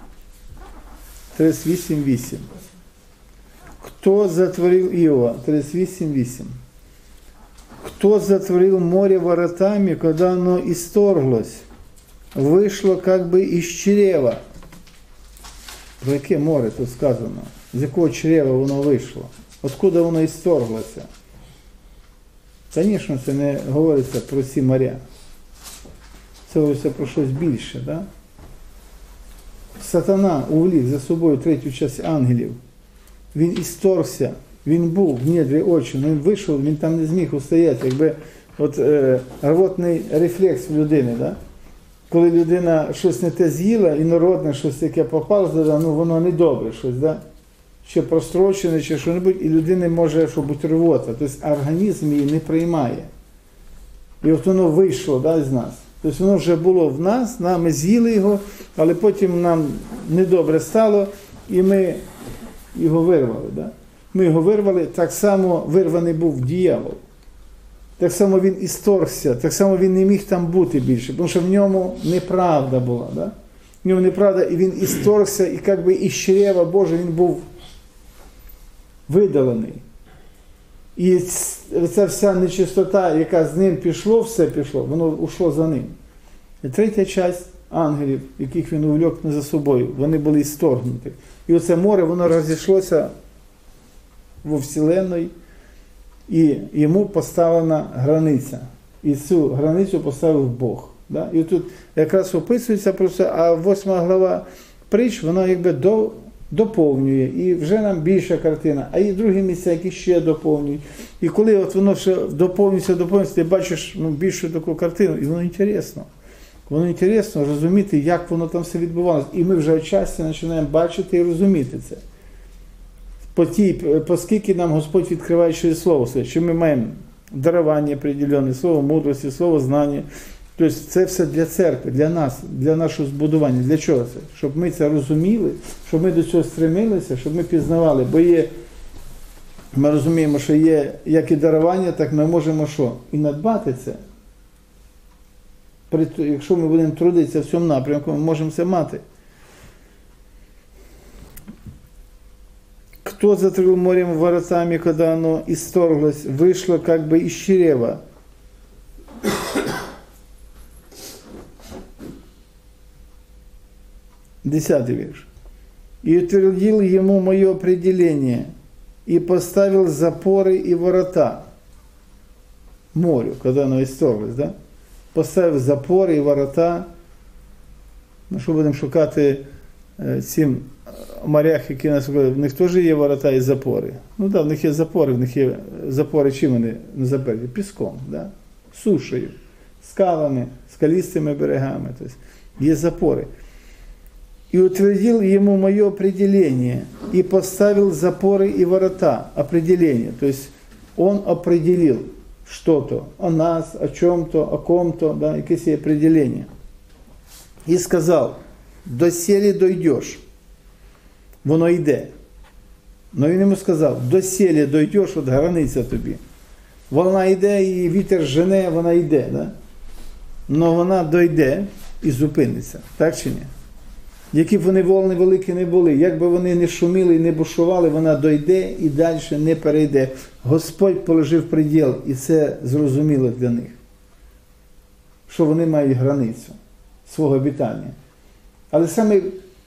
38:8. Кто затворил Иова? 38:8. Кто затворил море воротами, когда оно исторглось, вышло как бы из чрева? Про яке море тут сказано? З якого чрева воно вийшло? Откуда воно історглося? Звісно, це не говориться про ці моря. Це говориться про щось більше, да? Сатана увлік за собою третю частину ангелів. Він історгся, він був в недрі очі, але він вийшов, він там не зміг устояти. Якби рвотний рефлекс в людини, да? Коли людина щось не те з'їла, інородне, щось таке попало, воно не добре щось, да? чи прострочений, чи що-небудь, і людина може, що бути рвота. Тобто організм її не приймає. І от воно вийшло, да, з нас. Тобто воно вже було в нас, ми з'їли його, але потім нам недобре стало, і ми його вирвали. Да? Ми його вирвали, так само вирваний був диявол. Так само він історгся, так само він не міг там бути більше, тому що в ньому неправда була. Да? В ньому неправда, і він історгся, і як би із чрева Боже він був видалений. І ця вся нечистота, яка з ним пішло, все пішло, воно ушло за ним. І третя частина ангелів, яких він увлек за собою, вони були історгнуті. І оце море, воно розійшлося во Вселенной, і йому поставлена границя. І цю границю поставив Бог. Да? І тут якраз описується про це, а 8 глава притч, вона якби доповнює, і вже нам більша картина, а і другі місця, які ще доповнюють. І коли от воно все доповнюється, ти бачиш більшу таку картину, і воно інтересно. Воно інтересно розуміти, як воно там все відбувалося. І ми вже отчасті починаємо бачити і розуміти це. Оскільки нам Господь відкриває через Слово своє, що ми маємо дарування определенне, слово мудрості, слово знання. Тобто це все для церкви, для нас, для нашого збудування. Для чого це? Щоб ми це розуміли, щоб ми до цього стремилися, щоб ми пізнавали. Бо ми розуміємо, що є як і дарування, так ми можемо що? І надбати це. Якщо ми будемо трудитися в цьому напрямку, ми можемо це мати. Кто закрыл морем воротами, когда оно исторглось, вышло как бы из чрева? Десятый вірш. «И утвердил ему мое определение, и поставил запоры и ворота». Морю, когда оно исторглось, да? Поставив запори і ворота. Ну, що будемо шукати цим морях, які нас говорять, в них теж є ворота і запори. Ну так, в них є запори, чим вони не заперті? Піском, да? Сушею, скалами, скалистими берегами. Тобто є запори. «И утвердил ему мое определение, и поставил запоры и ворота». Определение. То есть он определил что-то о нас, о чем-то, о ком-то, да, якесь є определение. І сказав: «Доселі дойдеш». Воно йде. Но він йому сказав: «Доселі дойдеш», от границя тобі. Волна йде, і вітер жене, вона йде. Да? Но вона дойде і зупиниться. Так чи ні? Які б вони волни великі не були, як би вони не шуміли і не бушували, вона дойде і далі не перейде. Господь положив приділ, і це зрозуміло для них, що вони мають границю свого обітання. Але саме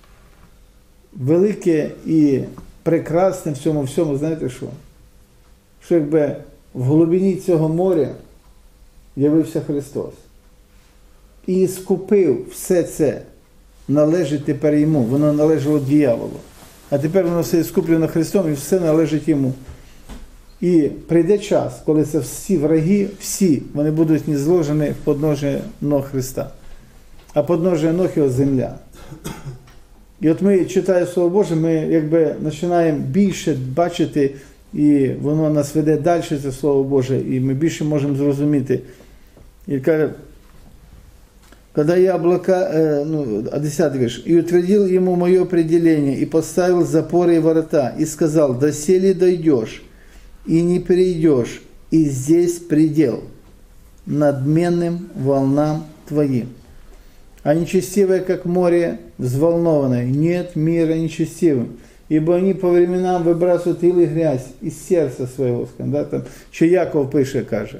велике і прекрасне в цьому всьому, знаєте що? Що якби в глибині цього моря явився Христос і скупив все це. Належить тепер йому, воно належало дияволу. А тепер воно все скуплено Христом і все належить йому. І прийде час, коли це всі враги, всі, вони будуть нізложені в подножі ног Христа. А подножі ног його земля. І от ми, читаємо Слово Боже, ми якби починаємо більше бачити, і воно нас веде далі, це Слово Боже, і ми більше можемо зрозуміти. І каже, когда я облака, 10 вірш, «И утвердил ему мое определение, и поставил запоры и ворота, и сказал: доселе дойдешь, и не перейдешь, и здесь предел надменным волнам твоим. А нечестивое, как море взволнованное, нет мира нечестивым, ибо они по временам выбрасывают ил и грязь из сердца своего». Да, там, що Яков пише, каже.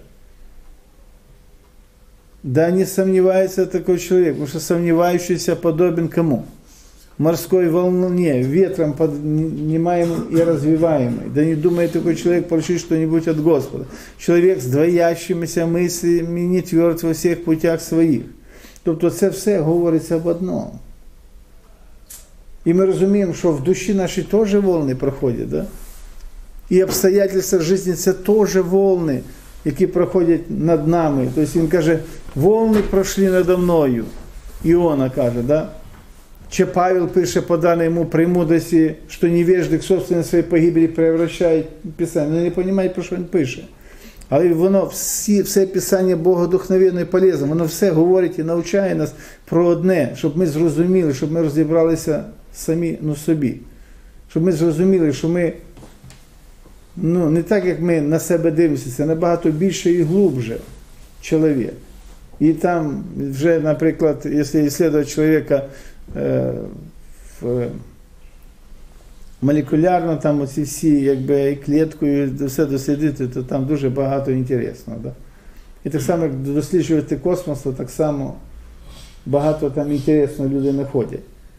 Да не сомневается такой человек, потому что сомневающийся подобен кому? Морской волне, ветром поднимаемым и развиваемый. Да не думает такой человек получить что-нибудь от Господа. Человек с двоящимися мыслями не тверд во всех путях своїх. Тобто це все говориться об одному. І ми розуміємо, що в душі нашій теж волни проходять, да? І обстоятельства життя це теж волни, які проходять над нами. Тобто він каже, волни пройшли надо мною. Іона каже, да? Че Павел пише по данной ему премудрости, что невежды к собственной своей погибели превращають Писання. Ну, не розуміє, про що він пише. Але воно, все Писання Богодухновенне і полезне, воно все говорить і навчає нас про одне, щоб ми зрозуміли, щоб ми розібралися самі собі. Щоб ми зрозуміли, що ми не так, як ми на себе дивимося, це набагато більше і глубже чоловік. І там вже, наприклад, якщо исследовать чоловіка молекулярно, там оці всі, якби, і кліткою, все дослідити, то там дуже багато інтересного. Да? І так само, як досліджувати космос, то так само багато там інтересного люди знаходять.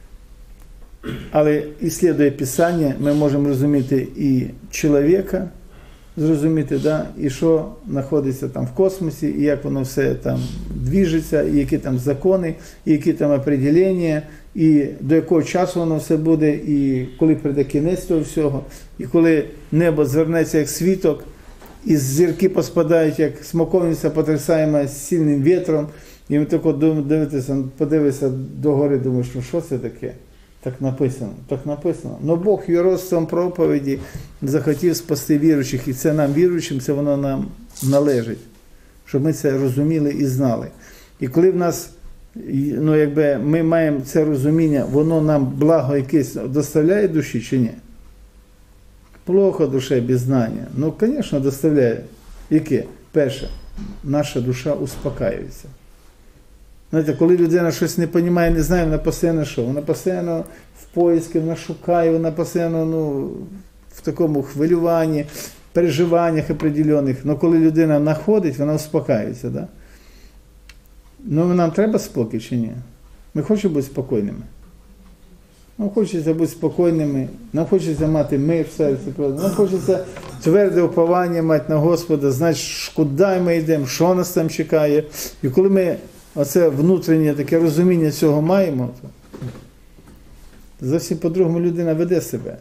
Але, исследуя Писання, ми можемо розуміти і чоловіка, зрозуміти, да? І що знаходиться там в космосі, і як воно все там движеться, і які там закони, і які там определення, і до якого часу воно все буде, і коли прийде кінець того всього, і коли небо звернеться як світок, і зірки поспадають, як смоковниця потрясаємо з сильним вітром, і ми тако подивишся догори, думаєш, що це таке? Так написано, так написано. Но Бог вірством проповіді захотів спасти віруючих, і це нам, віруючим, це воно нам належить, щоб ми це розуміли і знали. І коли в нас, якби ми маємо це розуміння, воно нам благо якесь доставляє душі чи ні? Плохо душе без знання. Ну, звісно, доставляє. Яке? Перше, наша душа успокаюється. Знаєте, коли людина щось не розуміє, не знає, вона постійно що? Вона постійно в поиску, вона шукає, вона постійно в такому хвилюванні, переживаннях определених. Але коли людина знаходить, вона успокаюється. Да? Ну, нам треба спокій чи ні? Ми хочемо бути спокійними. Нам хочеться бути спокійними, нам хочеться мати мир в серці, нам хочеться тверде уповання мати на Господа, знати, куди ми йдемо, що нас там чекає. І коли ми оце внутрішнє таке розуміння цього маємо, то зовсім по-другому людина веде себе.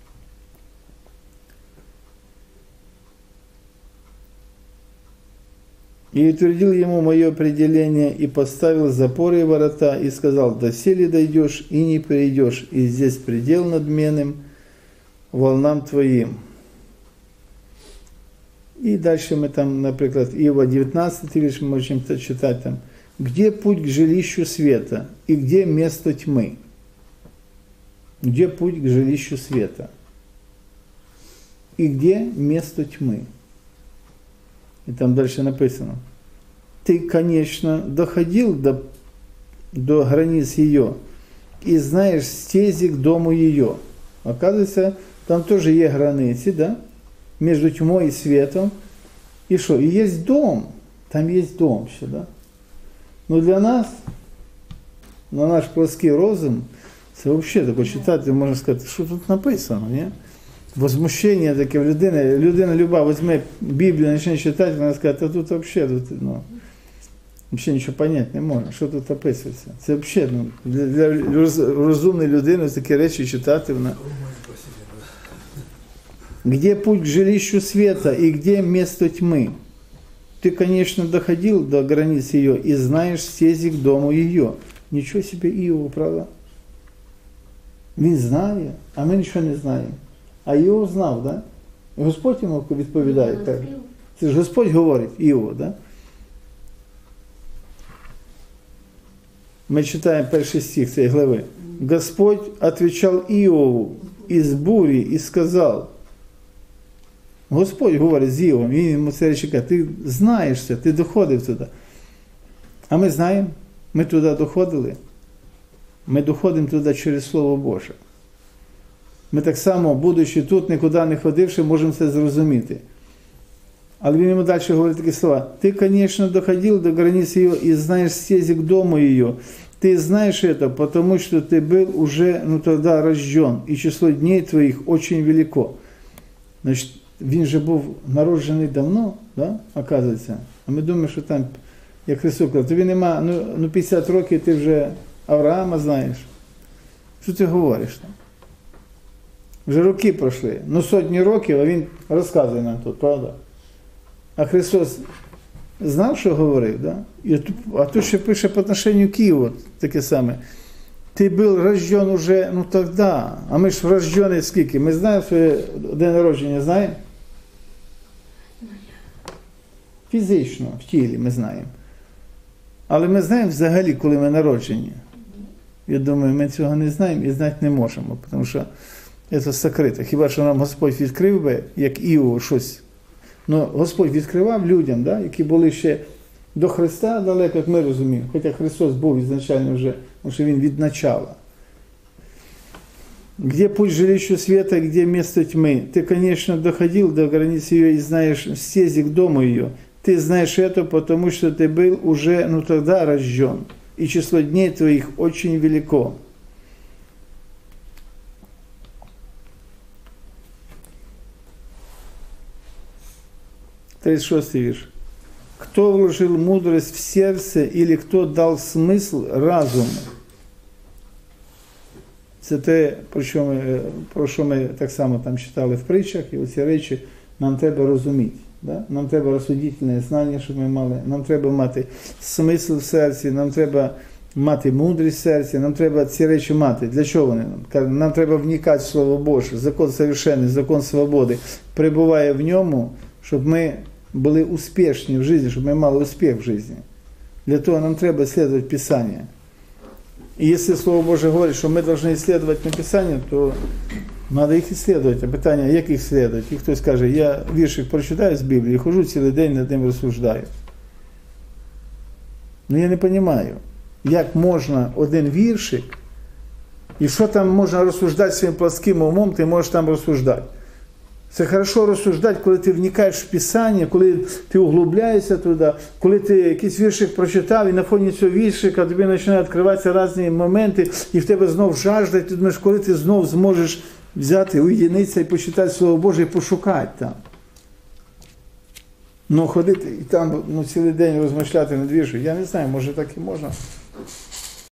И утвердил ему мое определение, и поставил запоры и ворота, и сказал, доселе дойдешь, и не перейдешь, и здесь предел надменным волнам твоим. И дальше мы там, например, Иова 19 вірш мы можем читать там, где путь к жилищу света, и где место тьмы? Где путь к жилищу света? И где место тьмы? И там дальше написано, ты, конечно, доходил до границ ее и знаешь стези к дому ее. Оказывается, там тоже есть границы, да? Между тьмой и светом. И что? И есть дом. Там есть дом еще, да? Но для нас, на наш плоский розум, це взагалі таке читати, можна сказати, що тут написано, ні? Возмущення таке в людини. Людина люба візьме Біблію, почне читати, вона скаже, а тут взагалі, взагалі нічого поняти не можна, що тут описується. Це взагалі, для розумної людини такі речі читати вона. Где путь к жилищу света и где место тьмы? Ты, конечно, доходил до границ ее и знаешь стези к дому ее. Нічого собі Іова, правда? Він знає, а ми нічого не знаємо. А Іов знав, да? І Господь йому відповідає. Так? Це ж Господь говорить Іову, да? Ми читаємо перший стих цієї глави. Господь отвечал Іову із бурі і сказав. Господь говорить з Іовом, він йому це речі каже, ти знаєш це, ти доходив туди. А ми знаємо, ми туди доходили. Ми доходимо туди через Слово Боже. Ми так само, будучи тут, нікуди не ходивши, можемо це зрозуміти. Але він йому далі говорить такі слова. Ти, звісно, доходив до границ її і знаєш стези к дому її. Ти знаєш это, тому що ти був уже, тоді рожден, і число дней твоїх очень велико. Значить, він же був народжений давно, да, оказується. А ми думаємо, що там, як Христос казав, тобі нема, 50 років ти вже Авраама знаєш. Що ти говориш там? Вже роки пройшли, сотні років, а він розказує нам тут, правда? А Христос знав, що говорив, да? А тут ще пише по отношенню Києва таке саме. Ты был рожден уже, ну тогда. А ми ж рождені скільки? Ми знаємо своє день народження, знаємо? Фізично, в тілі ми знаємо. Але ми знаємо взагалі, коли ми народжені. Я думаю, ми цього не знаємо і знати не можемо, тому що це сокрито. Хіба що нам Господь відкрив би, як Іову, щось. Ну, Господь відкривав людям, да, які були ще до Христа далеко, як ми розуміємо. Хоча Христос був ізначально вже, тому що Він від начала. Где путь жилищу света, где место тьмы? Ты, конечно, доходил до границ ее и знаешь стези к дому ее. Ты знаешь это, потому что ты был уже, ну тогда рожден, и число дней твоих очень велико. Тридцать шестый вирш. Кто вложил мудрость в сердце, или кто дал смысл разуму? Це те, про що ми так само там читали в притчах, і оці речі нам треба розуміти. Да? Нам треба розсудительне знання, щоб ми мали, нам треба мати смисл в серці, нам треба мати мудрість в серці, нам треба ці речі мати. Для чого вони нам? Нам треба вникати в Слово Боже, закон совершенний, закон свободи, перебуває в ньому, щоб ми були успішні в житті, щоб ми мали успіх в житті. Для того нам треба слідувати Писання. И если Слово Божие говорит, что мы должны исследовать Написание, то надо их исследовать. А питання, як їх исследовать? І хтось каже, я віршик прочитаю з Біблії, хожу цілий день над ним розсуждаю. Ну я не розумію, як можна один віршик, і що там можна розсуждати своїм плоским умом, ти можеш там розсуждати. Це хорошо розсуждати, коли ти вникаєш в Писання, коли ти углубляєшся туди, коли ти якийсь віршик прочитав, і на фоні цього віршика тобі починають відкриватися різні моменти, і в тебе знов жажда, і ти думаєш, коли ти знов зможеш взяти, уєдинитися і почитати Слово Боже, і пошукати там. Ну, ходити і там цілий день розмишляти над віршем, я не знаю, може так і можна.